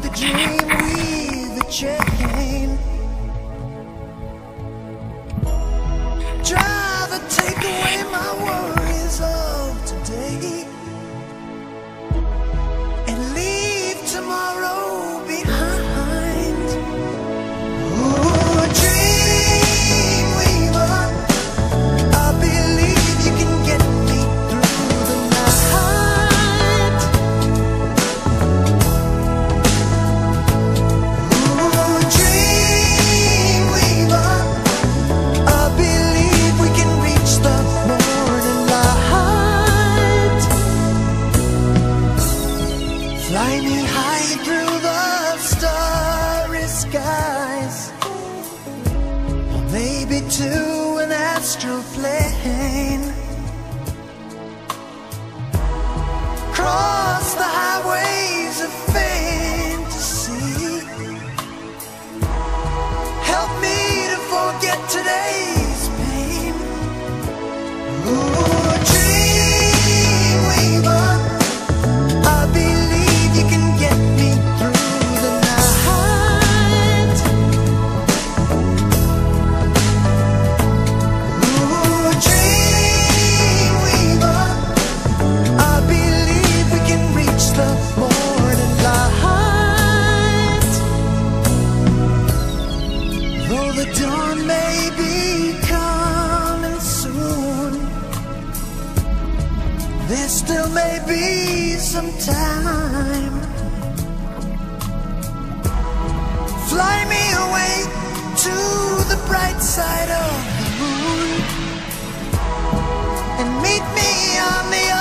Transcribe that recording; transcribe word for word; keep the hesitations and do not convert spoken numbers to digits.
the dream with a chain. Driver, take away my worries of today and leave tomorrow behind. Ooh, dream weaver, I believe you can get me through the night. Ooh, dream weaver, I believe we can reach the morning light. Fly me high through the starry skies, or maybe to an astral plane. Cross the highways of fantasy. Help me to forget today's pain. Ooh, dream weaver, I believe you can get me through the night. Ooh, dream weaver, I believe we can reach the morning light. Though the dawn may be coming soon, there still may be some time. Fly me away to the bright side of the moon and meet me on the